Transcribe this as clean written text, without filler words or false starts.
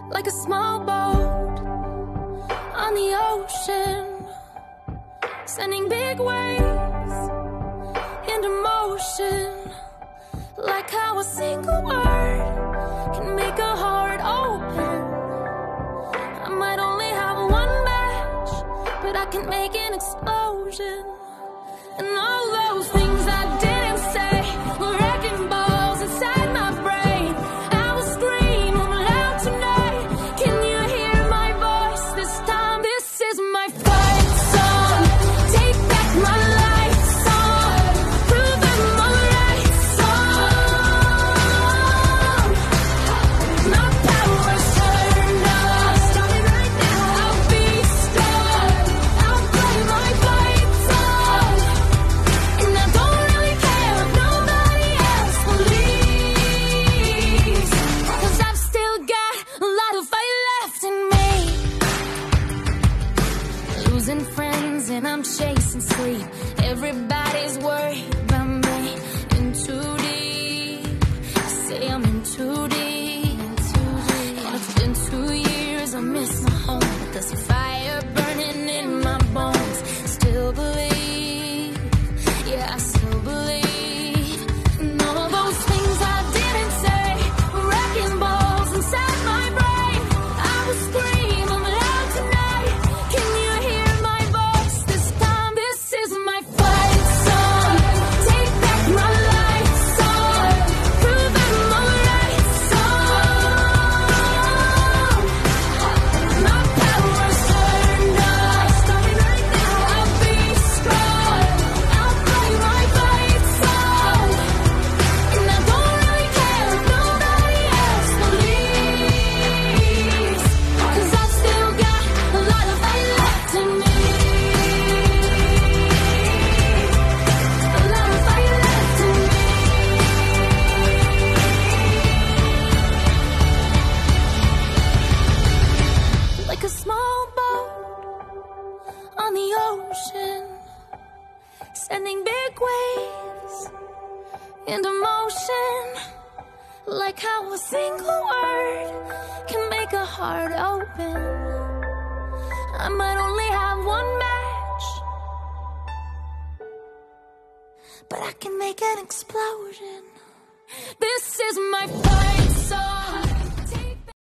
like a small boat on the ocean, sending big waves into motion, like how a single word can make a heart open. I might only have one match, but I can make an explosion. And all those things I didn't say were wrecking balls inside my brain. I will scream loud tonight. Can you hear my voice this time? This is my fight song. Take back my life song. Prove I'm alright song. My power's turned on. Stop it right now. I'll be strong. I'll play my fight song. And I don't really care if nobody else believes, 'cause I've still got a lot of fight left in me. Losing friends and I'm chasing sleep. Everybody's worried about me. In too deep. Say I'm in too deep. And it's been 2 years, I miss my home. But there's a fire burning in my bones. Still believe, yeah, I still believe. And all those things I didn't say were wrecking balls inside my brain. I will scream loud tonight. Can you hear my voice this time? This is my fight song. Take back my life song. Prove I'm alright song. My power's turned on. Stop it right now. I'll be strong. I'll play my fight song. And I don't really care if nobody else believes, 'cause I've still got a lot of fight left in me. A lot of fight left in me. Like a small boat on the ocean, sending big waves into motion, like how a single word can make a heart open. I might only have one match, but I can make an explosion. This is my fight song.